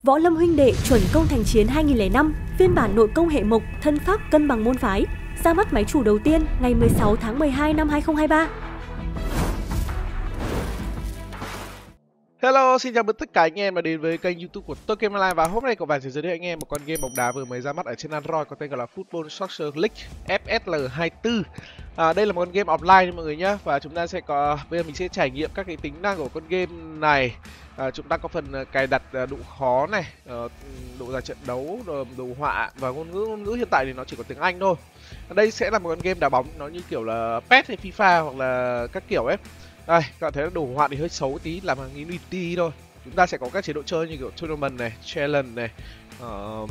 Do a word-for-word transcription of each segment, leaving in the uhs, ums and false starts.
Võ Lâm huynh đệ chuẩn công thành chiến hai nghìn lẻ năm, phiên bản nội công hệ mộc, thân pháp cân bằng môn phái, ra mắt máy chủ đầu tiên ngày mười sáu tháng mười hai năm hai nghìn không trăm hai mươi ba. Hello, xin chào mừng tất cả anh em đã đến với kênh YouTube của tôi Game Online, và hôm nay các bạn sẽ giới thiệu anh em một con game bóng đá vừa mới ra mắt ở trên Android có tên gọi là Football Soccer League F S L hai mươi tư. À, đây là một con game offline mọi người nhé, và chúng ta sẽ có bây giờ mình sẽ trải nghiệm các cái tính năng của con game này. À, chúng ta có phần cài đặt độ khó này, độ dài trận đấu, đồ họa và ngôn ngữ ngôn ngữ hiện tại thì nó chỉ có tiếng Anh thôi. Đây sẽ là một con game đá bóng nó như kiểu là pê e ét hay FIFA hoặc là các kiểu ấy. Đây, các bạn thấy đồ họa thì hơi xấu tí, làm bằng Unity thôi. Chúng ta sẽ có các chế độ chơi như kiểu tournament này, challenge này, uh,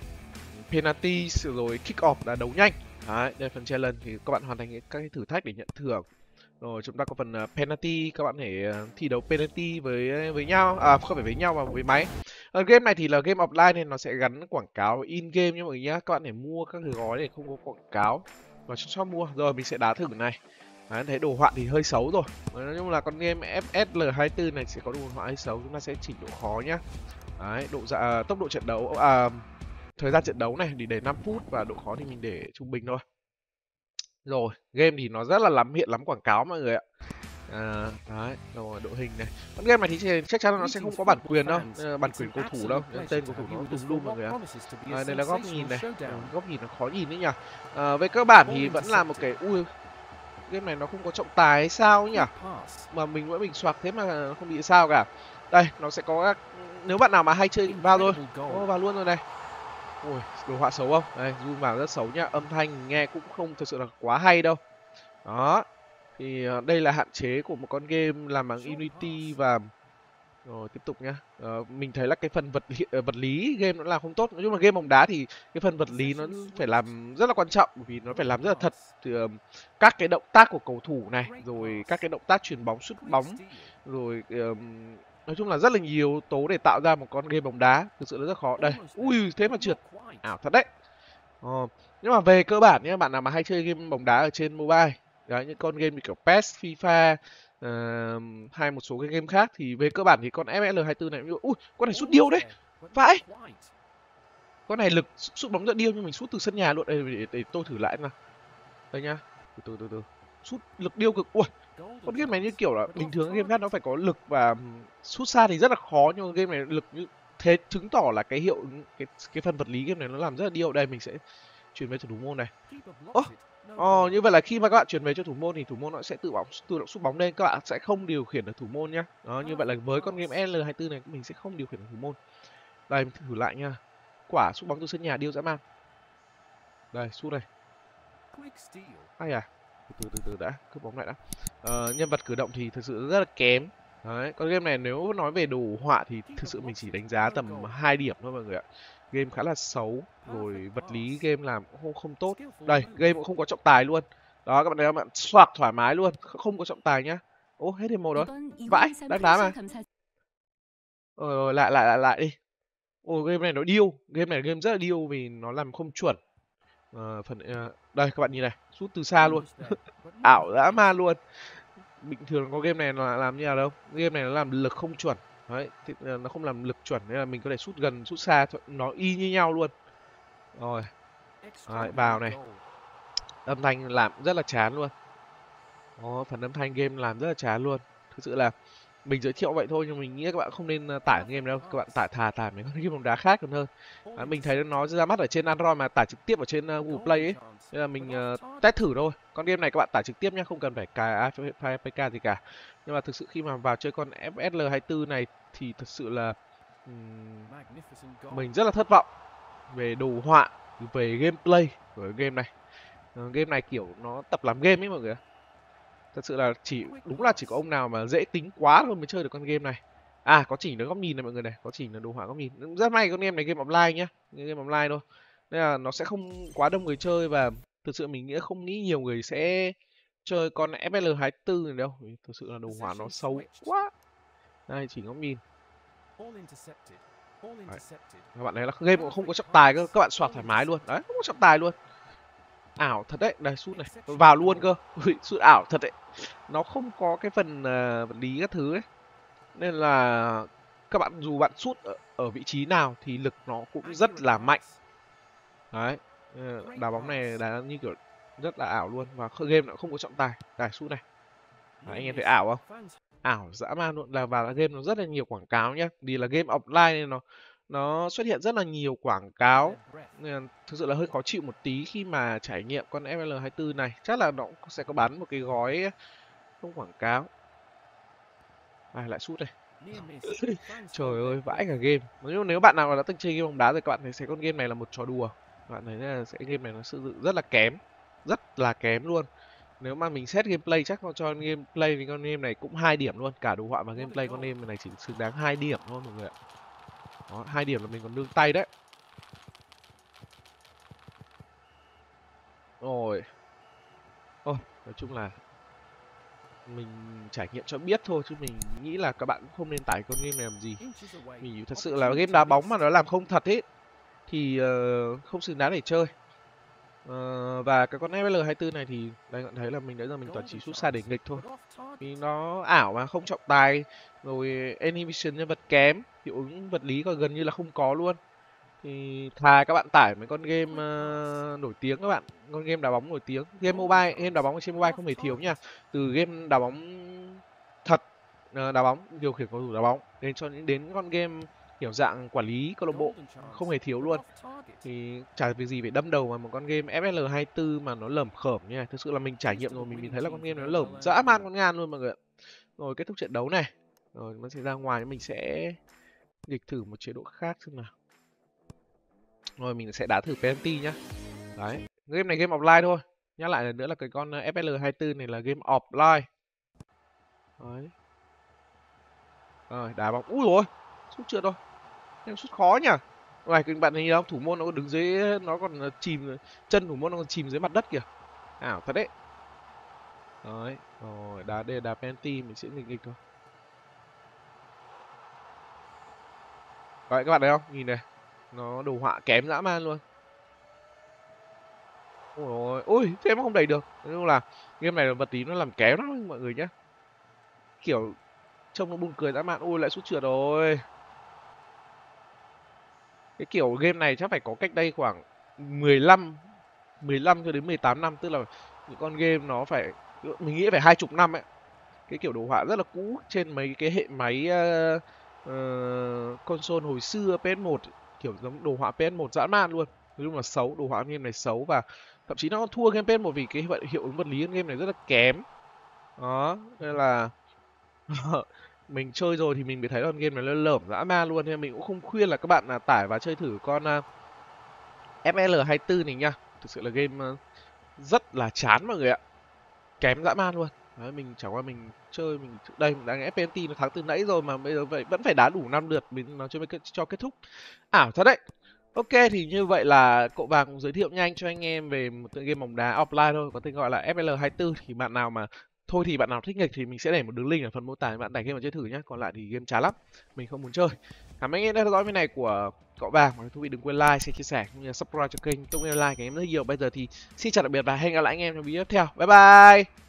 penalty rồi kick off là đấu nhanh. Đấy, đây phần challenge thì các bạn hoàn thành các cái thử thách để nhận thưởng. Rồi chúng ta có phần uh, penalty, các bạn thể uh, thi đấu penalty với với nhau, à không phải với nhau mà với máy. Ở game này thì là game offline nên nó sẽ gắn quảng cáo in game nha mọi người nhá. Các bạn thể mua các cái gói để không có quảng cáo và cho shop mua. Rồi mình sẽ đá thử này. Đấy, thấy đồ họa thì hơi xấu rồi. Nói chung là con game F S L hai mươi tư này sẽ có đồ họa hơi xấu. Chúng ta sẽ chỉnh độ khó nhá. Đấy, độ dạ, tốc độ trận đấu, à, thời gian trận đấu này thì để năm phút và độ khó thì mình để trung bình thôi. Rồi, game thì nó rất là lắm hiện lắm quảng cáo mọi người ạ. À, đấy, rồi độ hình này. Con game này thì chắc chắn là nó sẽ không có bản quyền đâu, bản quyền cầu thủ đâu. Tên cầu thủ nó tùm lum mọi người ạ. À, đây là góc nhìn này, góc nhìn nó khó nhìn đấy nhỉ. À, về cơ bản thì vẫn là một cái ui game này nó không có trọng tài hay sao nhỉ, mà mình vẫn mình soạc thế mà không bị sao cả. Đây nó sẽ có các... nếu bạn nào mà hay chơi vào thôi, oh, vào luôn rồi này. Ui, đồ họa xấu không? Đây, zoom vào rất xấu nhá, âm thanh nghe cũng không thực sự là quá hay đâu. Đó, thì đây là hạn chế của một con game làm bằng Unity. Và rồi tiếp tục nhá. Ờ, mình thấy là cái phần vật lý, vật lý game nó làm không tốt. Nói chung là game bóng đá thì cái phần vật lý nó phải làm rất là quan trọng, bởi vì nó phải làm rất là thật. Thì, uh, các cái động tác của cầu thủ này, rồi các cái động tác chuyền bóng, sút bóng, rồi uh, nói chung là rất là nhiều yếu tố để tạo ra một con game bóng đá. Thực sự là rất khó. Đây, ui thế mà trượt, ảo thật đấy. Ờ, nhưng mà về cơ bản nhé, bạn nào mà hay chơi game bóng đá ở trên mobile, đấy, những con game như kiểu pê e ét, FIFA, Uh, hay một số cái game khác thì về cơ bản thì con F S L hai mươi tư này, ui con này sút điêu đấy, vãi, con này lực sút bóng rất điêu nhưng mình sút từ sân nhà luôn. Đây, để, để tôi thử lại nào, đây nhá, từ từ từ từ sút lực điêu cực. Ui, con game này như kiểu là bình thường game khác nó phải có lực và sút xa thì rất là khó, nhưng mà game này lực như thế chứng tỏ là cái hiệu cái cái phần vật lý game này nó làm rất là điêu. Đây mình sẽ chuyển về thủ môn này. Ồ, oh, như vậy là khi mà các bạn chuyển về cho thủ môn thì thủ môn nó sẽ tự bóng tự động sút bóng lên, các bạn sẽ không điều khiển được thủ môn nhá. Đó, như vậy là với con game L hai mươi tư này mình sẽ không điều khiển được thủ môn. Đây mình thử lại nha. Quả sút bóng từ sân nhà điêu dã man. Đây, sút này. Ai à? Từ từ từ đã, cướp bóng lại đã. Ờ, nhân vật cử động thì thực sự rất là kém. Đấy, con game này nếu nói về đồ họa thì thực sự mình chỉ đánh giá tầm hai điểm thôi mọi người ạ. Game khá là xấu, rồi vật lý game làm cũng không, không tốt. Đây, game cũng không có trọng tài luôn. Đó, các bạn thấy các bạn soạt thoải mái luôn, không có trọng tài nhá. Ô, hết thêm một rồi. Vãi, đang đá mà. Ờ, lại lại lại lại đi. Ồ, game này nó điêu, game này game rất là điêu vì nó làm không chuẩn. Ờ, phần uh, đây các bạn nhìn này, sút từ xa luôn. Ảo dã man luôn. Bình thường có game này nó làm như nào đâu, game này nó làm lực không chuẩn. Đấy, thì nó không làm lực chuẩn nên là mình có thể sút gần, sút xa, nó y như nhau luôn. Rồi, đấy, vào này, âm thanh làm rất là chán luôn. Đó, phần âm thanh game làm rất là chán luôn. Thực sự là mình giới thiệu vậy thôi nhưng mình nghĩ các bạn không nên tải game đâu, các bạn tải thà tải mấy con game bóng đá khác còn hơn. À, mình thấy nó ra mắt ở trên Android mà tải trực tiếp ở trên uh, Google Play ấy, nên là mình uh, test thử thôi. Con game này các bạn tải trực tiếp nhá, không cần phải cài a pê ca gì cả. Nhưng mà thực sự khi mà vào chơi con F S L hai mươi tư này thì thật sự là um, mình rất là thất vọng về đồ họa, về gameplay của game này. Uh, game này kiểu nó tập làm game ấy mọi người. Thật sự là chỉ đúng là chỉ có ông nào mà dễ tính quá thôi mới chơi được con game này. À, có chỉnh được góc nhìn này mọi người này, có chỉnh được đồ họa góc nhìn. Rất may con game này game offline nhá, game offline thôi. Nên là nó sẽ không quá đông người chơi, và thực sự mình nghĩ không nghĩ nhiều người sẽ chơi con F S L hai mươi tư này đâu. Thực sự là đồ họa nó xấu quá. Đây, chỉnh góc nhìn. Đấy. Các bạn thấy là game cũng không có trọng tài cơ, các bạn soạt thoải mái luôn. Đấy, không có trọng tài luôn. Ảo thật đấy, đây sút này, vào luôn cơ. Sút ảo thật đấy. Nó không có cái phần uh, vật lý các thứ ấy. Nên là các bạn dù bạn sút ở vị trí nào thì lực nó cũng rất là mạnh. Đấy, đá bóng này đá như kiểu rất là ảo luôn, và game nó không có trọng tài. Đài sút này. Đấy, anh em thấy ảo không? Ảo dã man luôn, là và game nó rất là nhiều quảng cáo nhá. Vì là game offline nên nó nó xuất hiện rất là nhiều quảng cáo. Nên là thực sự là hơi khó chịu một tí khi mà trải nghiệm con ép lờ hai mươi tư này. Chắc là nó sẽ có bán một cái gói không quảng cáo. À, lại sút này. Trời ơi, vãi cả game. Nếu nếu bạn nào đã từng chơi game bóng đá rồi các bạn thấy sẽ con game này là một trò đùa. Các bạn thấy là sẽ game này nó sử dụng rất là kém, rất là kém luôn. Nếu mà mình xét gameplay chắc cho gameplay thì con game này cũng hai điểm luôn, cả đồ họa và gameplay con game này chỉ xứng đáng hai điểm thôi mọi người ạ. Đó, hai điểm là mình còn đương tay đấy. Rồi. Ôi, nói chung là mình trải nghiệm cho biết thôi, chứ mình nghĩ là các bạn cũng không nên tải con game này làm gì. Vì thật sự là game đá bóng mà nó làm không thật ấy thì uh, không xứng đáng để chơi. Uh, và cái con ép lờ hai mươi tư này thì đây các bạn thấy là mình đấy giờ mình toàn chỉ sút xa để nghịch thôi. Vì nó ảo mà không trọng tài, rồi animation nhân vật kém, hiệu ứng vật lý còn gần như là không có luôn. Thì thà các bạn tải mấy con game uh, nổi tiếng các bạn, con game đá bóng nổi tiếng, game mobile, game đá bóng ở trên mobile không hề thiếu nha. Từ game đá bóng thật, uh, đá bóng điều khiển cầu thủ đá bóng đến cho những đến con game kiểu dạng quản lý câu lạc bộ không hề thiếu luôn. Thì chả việc gì phải đâm đầu vào một con game ép lờ hai mươi tư mà nó lởm khởm như này. Thực sự là mình trải nghiệm rồi, mình, mình thấy là con game nó lởm dã man con ngan luôn mọi người ạ. Rồi kết thúc trận đấu này, rồi nó sẽ ra ngoài, mình sẽ nghịch thử một chế độ khác xem nào. Rồi mình sẽ đá thử penalty nhá. Đấy, game này game offline thôi. Nhắc lại lần nữa là cái con ép lờ hai mươi tư này là game offline. Đấy. Rồi, đá bóng. Úi rồi, sút trượt rồi. Em sút khó nhỉ. Ngoài các bạn thấy không, thủ môn nó còn đứng dưới, nó còn chìm, chân thủ môn nó còn chìm dưới mặt đất kìa. Ảo thật đấy. Đấy, rồi đá đây đá penalty, mình sẽ nghịch nghịch thôi. Đấy các bạn thấy không? Nhìn này, nó đồ họa kém dã man luôn. Ôi ôi, ôi thế mà không đẩy được. Nói chung là game này là vật tí nó làm kém lắm mọi người nhé. Kiểu trông nó buồn cười dã man. Ôi lại sút trượt rồi. Cái kiểu game này chắc phải có cách đây khoảng mười lăm mười lăm cho đến mười tám năm, tức là những con game nó phải, mình nghĩ phải hai chục năm ấy. Cái kiểu đồ họa rất là cũ trên mấy cái hệ máy uh, uh, console hồi xưa pê ét một, kiểu giống đồ họa pê ét một dã man luôn. Nói chung là xấu, đồ họa game này xấu, và thậm chí nó còn thua game pê ét một vì cái hiệu ứng vật lý game này rất là kém. Đó, nên là mình chơi rồi thì mình mới thấy con game này nó lởm dã man luôn, nên mình cũng không khuyên là các bạn là tải và chơi thử con uh, ép lờ hai mươi tư này nha. Thực sự là game uh, rất là chán mọi người ạ, kém dã man luôn. Đấy, mình chẳng qua mình chơi mình đây mình đang ép pê en tê nó thắng từ nãy rồi mà bây giờ vậy vẫn phải đá đủ năm lượt mình nó cho cho kết thúc. Ảo thật đấy. Ok, thì như vậy là cậu vàng cũng giới thiệu nhanh cho anh em về một tựa game bóng đá offline thôi, có tên gọi là ép lờ hai mươi tư. Thì bạn nào mà thôi thì bạn nào thích nghịch thì mình sẽ để một đường link ở phần mô tả để bạn tải game và chơi thử nhé. Còn lại thì game chán lắm, mình không muốn chơi. Cảm ơn anh em đã theo dõi video này của cậu vàng. Và thú vị đừng quên like, share, chia sẻ cũng như là subscribe cho kênh. Tôi like cái em rất nhiều. Bây giờ thì xin chào tạm biệt và hẹn gặp lại anh em trong video tiếp theo. Bye bye.